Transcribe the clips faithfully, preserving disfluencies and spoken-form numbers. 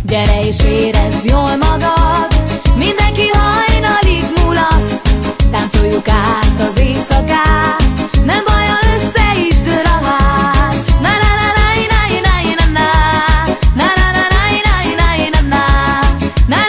Gyere és érezd jól magad, mindenki hajnalig mulat. Táncoljuk át az éjszakát, nem baj, ha össze is dől a ház. Na na na na na na na na na na na na na na na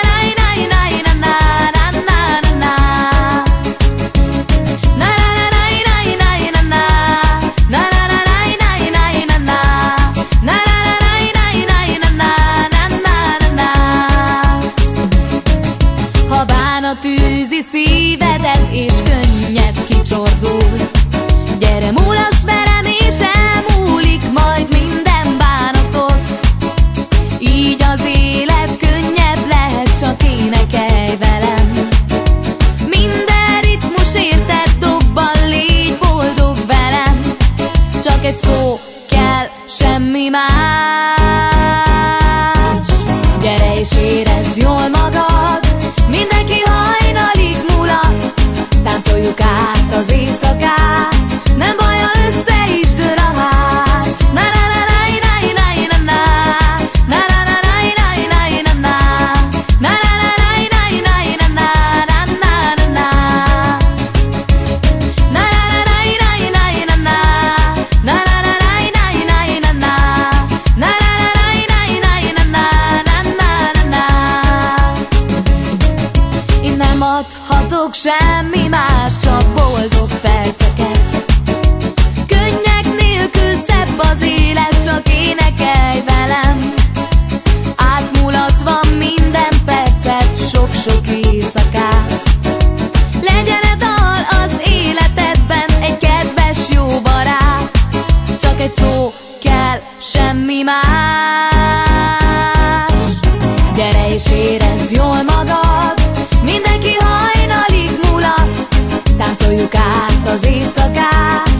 tűzi szívedet és könnyed kicsordul. Gyere, mulass velem és elmúlik majd minden bánatot. Így az élet könnyebb lehet, csak énekelj velem. Minden ritmus érted dobban, légy boldog velem. Csak egy szó kell, semmi más. Gyere és érezd jól magad, mindenki hajnalig mulat. Táncoljuk át az éjszakát, nem baj, ha össze is dől a ház. Na na na na na na na na na na na na na na na nem adhatok semmi más, csak boldog perceket. Könnyek nélkül szebb az élet, csak énekelj velem. Átmulatva minden percet, sok-sok éjszakát. Legyen e dal az életedben, egy kedves jó barát. Csak egy szó kell, semmi más. Gyere és érezd jól magad, mindenki hajnalig mulat. Táncoljuk át az éjszakát,